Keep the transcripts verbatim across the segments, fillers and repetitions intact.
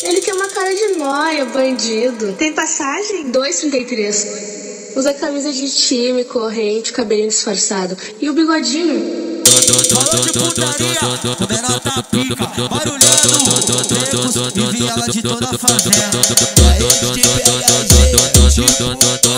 Ele quer uma cara de nóia, bandido. Tem passagem? dois e trinta e três. Usa camisa de time, corrente, cabelinho disfarçado. E o bigodinho? Falou de putaria, o menor tá pica, barulhando becos e viela de toda a favela. A gente pega a gente, tipo,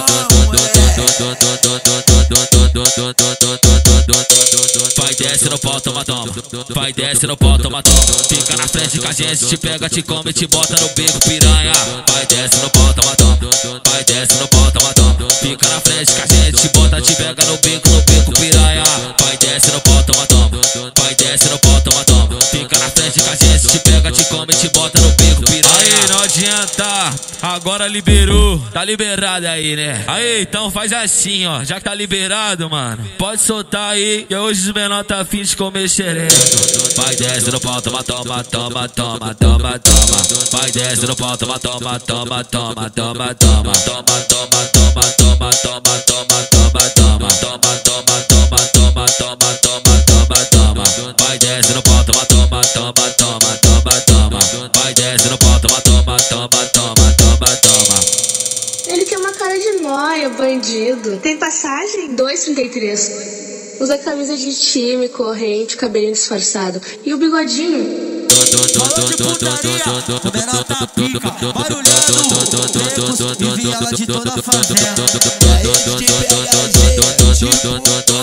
vai desce no pau, toma, toma. Vai desce no pau, toma, toma. Fica na frente que a gente te pega, te come e te bota no bico, piranha. Vai desce no pau, toma, toma. Vai desce no pau, toma, toma. Fica na frente que a gente te bota, te pega no bico, no bico, piranha. Vai desce no pau, toma, toma. Vai desce no pau, toma, toma. Fica na frente que a gente te pega, te come e te bota no bico, piranha. Aí, não adianta, agora liberou. Tá liberado aí, né? Aí, então faz assim, ó. Já que tá liberado, mano, pode soltar aí, que hoje os menor tá afim de comer xereca. Vai desce no pau, toma, toma, toma, toma, toma, toma. Vai desce no pau, toma, toma, toma, toma, toma, toma. Toma, toma, toma, toma, toma, toma, toma, toma. Toma, toma, toma, toma, toma, toma, toma, toma. Vai desce no pau, toma, toma, toma, toma, toma, toma. Vai desce no pau, toma, toma, toma, toma, toma, toma. Ele quer uma cara de nóia, bandido. Tem passagem? dois e trinta e três. Usa camisa de time, corrente, cabelinho disfarçado. E o bigodinho? falou de putaria, o menor tá pica, barulhando becos e viela de toda a favela. A gente pega a gente, tipo,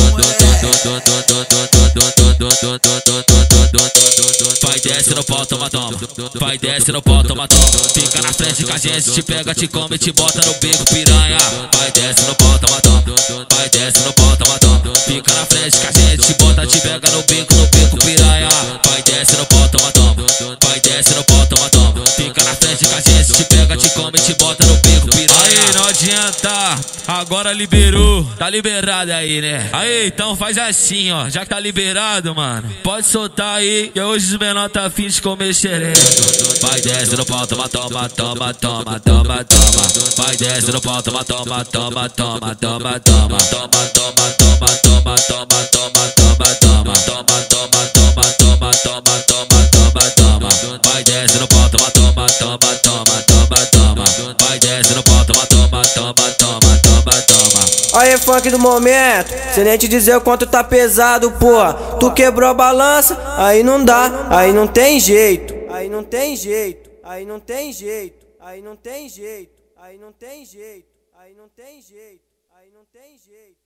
vai desce no pau, toma, toma. Vai desce no pau, toma, toma. Fica na frente que a gente te pega, te come e te bota no bico, piranha. Vai desce no pau, toma, toma. Vai desce no pau, toma, toma. Fica na frente que a gente te bota, te pega no bico, no bico, piranha. Vai desce no pau, toma, toma. Vai desce no pau, toma, toma. Fica na frente que a gente te pega, te come e te bota no bico, piranha. Aí, não adianta, agora liberou. Tá liberado aí, né? Aí, então faz assim, ó. Já que tá liberado, mano, pode soltar aí, que hoje os menor tá afim de comer xereca. Vai desce no pau, toma, toma, toma, toma, toma, toma. Vai desce no pau, toma, toma, toma, toma, toma, toma. Toma, toma, toma, toma, toma, toma, toma, toma. Toma, toma, toma, toma, toma, toma, toma, toma. Vai desce no pau, toma, toma, toma, toma, toma, toma. Vai desce no pau, toma, toma, toma, toma, toma, toma. Aí, funk do momento, sem nem te dizer o quanto tá pesado, porra. Tu quebrou a balança, aí não dá, aí não tem jeito. Aí não tem jeito, aí não tem jeito, aí não tem jeito, aí não tem jeito, aí não tem jeito, aí não tem jeito.